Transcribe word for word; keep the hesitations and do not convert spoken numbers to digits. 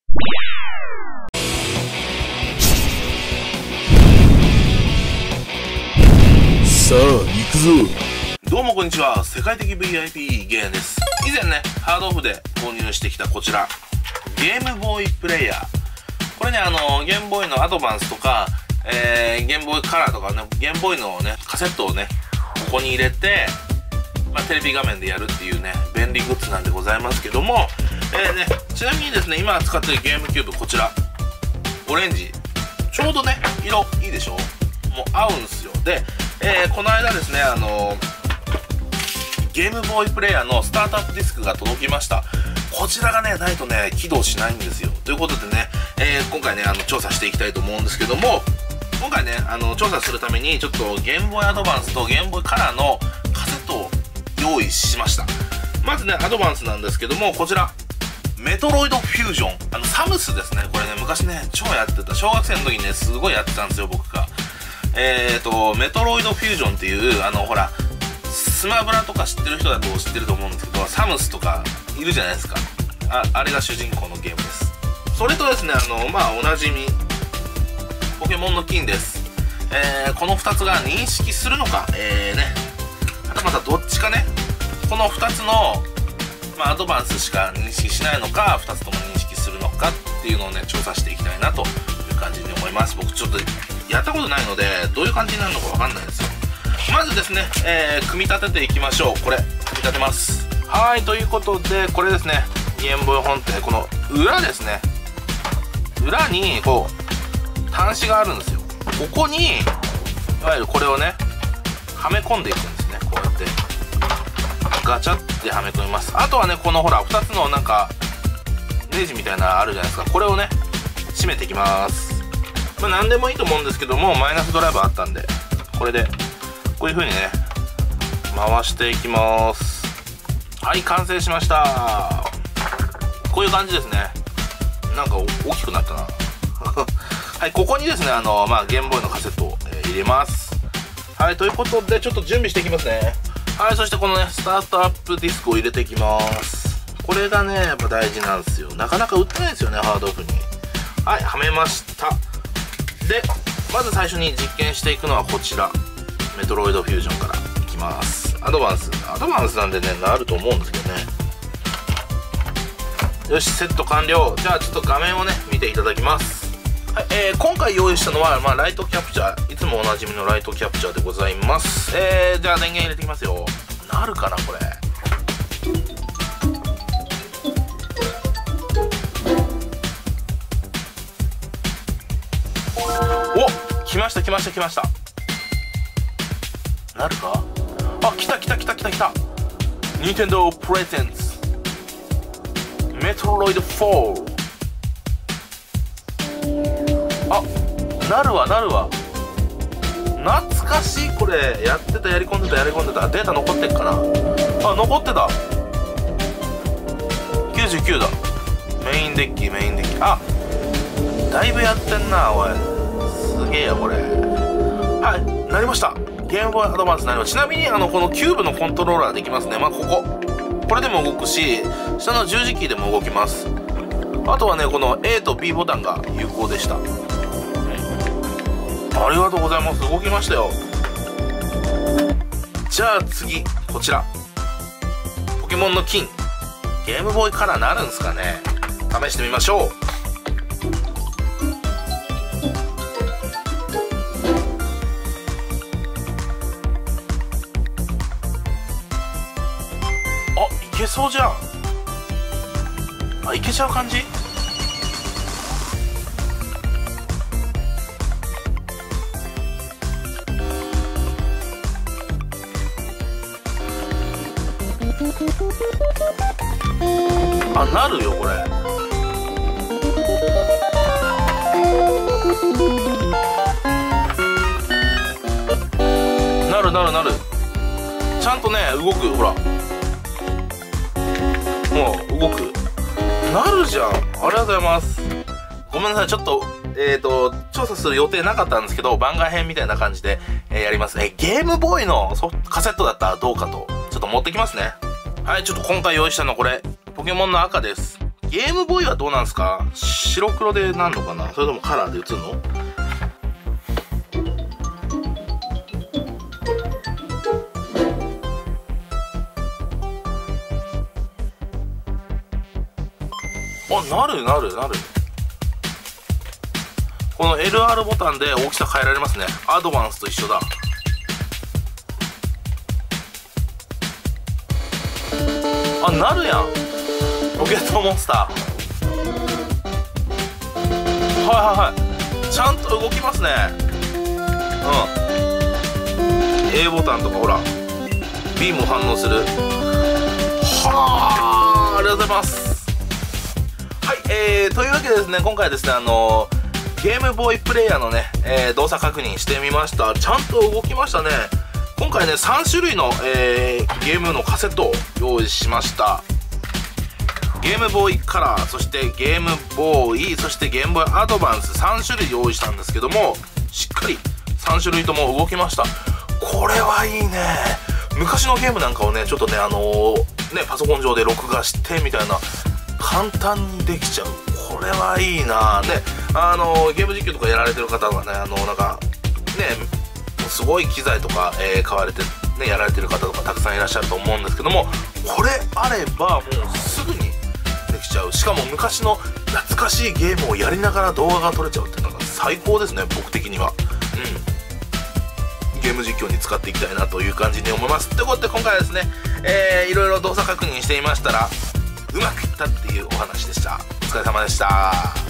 さあ行くぞ。 どうもこんにちは。世界的 ブイアイピー ゲーです。以前ねハードオフで購入してきたこちらゲームボーイプレイヤー、これねあのゲームボーイのアドバンスとか、えー、ゲームボーイカラーとかね、ゲームボーイのねカセットをねここに入れて、まあ、テレビ画面でやるっていうね便利グッズなんでございますけども、えーね、ちなみにですね今使ってるゲームキューブこちらオレンジ、ちょうどね色いいでしょ、もう合うんすよ。で、えー、この間ですねあのゲームボーイプレイヤーのスタートアップディスクが届きました。こちらがねないとね起動しないんですよ。ということでね、えー、今回ねあの調査していきたいと思うんですけども、今回ねあの調査するためにちょっとゲームボーイアドバンスとゲームボーイカラーのカセットを用意しました。まずねアドバンスなんですけども、こちらメトロイドフュージョン、あのサムスですね。これね昔ね超やってた、小学生の時にねすごいやってたんですよ僕が。えーとメトロイドフュージョンっていうあのほらスマブラとか知ってる人だと知ってると思うんですけど、サムスとかいるじゃないですか。 あ, あれが主人公のゲームです。それとですねあのまあおなじみポケモンの金です。えー、このふたつが認識するのか、えーねはたまたどっちかね、このふたつの、まあ、アドバンスしか認識しないのかふたつとも認識するのかっていうのをね調査していきたいなという感じに思います。僕ちょっとやったことないのでどういう感じになるのかわかんないですよ。まずですね、えー、組み立てていきましょう。これ組み立てます。はい、ということでこれですねゲームボーイ本体、この裏ですね、裏にこう端子があるんですよ。ここにいわゆるこれをねはめ込んでいくんですね。こうやってガチャってはめ込みます。あとはねこのほらふたつのなんかネジみたいなのあるじゃないですか、これをね締めていきます。まあ何でもいいと思うんですけども、マイナスドライバーあったんでこれでこういう風にね回していきます。はい、完成しました。こういう感じですね。なんか大きくなったなはい、ここにですねあの、まあ、ゲームボーイのカセットを、えー、入れます。はい、ということでちょっと準備していきますね。はい、そしてこのねスタートアップディスクを入れていきます。これがねやっぱ大事なんですよ。なかなか売ってないですよねハードオフに。はい、はめました。でまず最初に実験していくのはこちらメトロイドフュージョンからいきます。アドバンスアドバンスなんでねなると思うんですけどね。よし、セット完了。じゃあちょっと画面をね見ていただきます。はい、えー、今回用意したのは、まあ、ライトキャプチャー、いつもおなじみのライトキャプチャーでございます。えー、じゃあ電源入れていきますよ。なるかなこれ。お、来ました来ました来ました。なるか。あ、来た来た来た来た来た。ニンテンドープレゼンツメトロイドフォー。あ、なるわなるわ。懐かしい。これやってた、やり込んでたやり込んでた。データ残ってっかな。あ、残ってた。きゅうじゅうきゅうだ。メインデッキメインデッキ。あ、だいぶやってんなおい。すげえやこれ。はい、なりました。ゲームボーイアドバンスになります。ちなみにあのこのキューブのコントローラーできますね。まあこここれでも動くし、下の十字キーでも動きます。あとはねこの A と B ボタンが有効でした。ありがとうございます。動きましたよ。じゃあ次こちらポケモンの金、ゲームボーイカラーなるんすかね。試してみましょう。あ、いけそうじゃん。あ、いけちゃう感じ。あ、なるよこれ。なるなるなる。ちゃんとね動く。ほらもう動く。なるじゃん。ありがとうございます。ごめんなさい、ちょっとえーと調査する予定なかったんですけど、番外編みたいな感じで、えー、やります。えー、ゲームボーイのソカセットだったらどうかとちょっと持ってきますね。はい、ちょっと今回用意したのはこれポケモンの赤です。 ゲームボーイはどうなんですか？白黒でなんのかな、それともカラーで映るの？あ、なるなるなる。この エルアール ボタンで大きさ変えられますね。アドバンスと一緒だ。あ、なるやん。ロケットモンスター。はいはいはい。ちゃんと動きますね。うん。A ボタンとかほら。ビーム反応する。はあ、ありがとうございます。はい、えー、というわけでですね、今回はですね、あのー、ゲームボーイプレイヤーのね、えー、動作確認してみました。ちゃんと動きましたね。今回ね、さん種類の、えー、ゲームのカセットを用意しました。ゲームボーイカラー、そしてゲームボーイ、そしてゲームボーイアドバンスさん種類用意したんですけども、しっかりさん種類とも動きました。これはいいね。昔のゲームなんかをね、ちょっとね、あのー、ね、パソコン上で録画してみたいな、簡単にできちゃう。これはいいな。ね、あのゲーム実況とかやられてる方がね、あのなんかね、すごい機材とか、えー、買われてね、やられてる方とかたくさんいらっしゃると思うんですけども、これあればもうすぐにできちゃう。しかも昔の懐かしいゲームをやりながら動画が撮れちゃうっていうのが最高ですね、僕的には。うん、ゲーム実況に使っていきたいなという感じに思います。ということで今回はですね、えー、いろいろ動作確認してみましたらうまくいったっていうお話でした。お疲れ様でした。